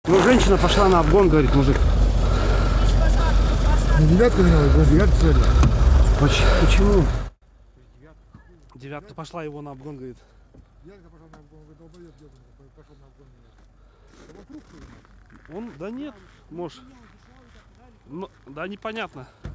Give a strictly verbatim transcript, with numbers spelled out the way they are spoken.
Ну, женщина пошла на обгон, говорит мужик. Не девятка менялась, была девятка сегодня. Почему? Девятка пошла его на обгон, говорит. Девятка пошла на обгон, говорит, долбоёб, ебаный, пошел на обгон меня. Он, да нет, может. Ну, да непонятно.